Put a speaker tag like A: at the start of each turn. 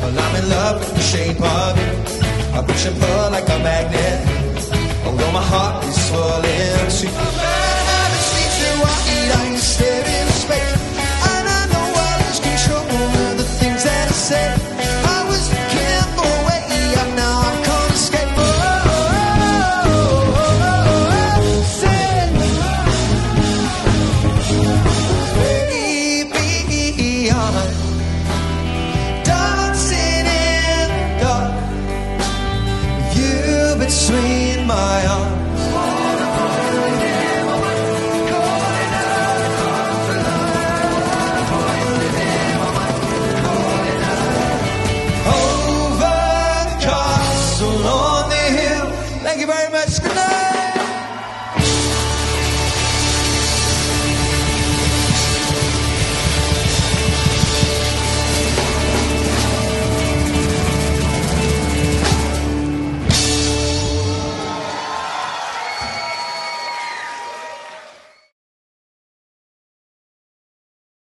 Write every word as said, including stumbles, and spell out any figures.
A: Well, I'm in love with the shape of you. I push and pull like a magnet. Although my heart is swollen too.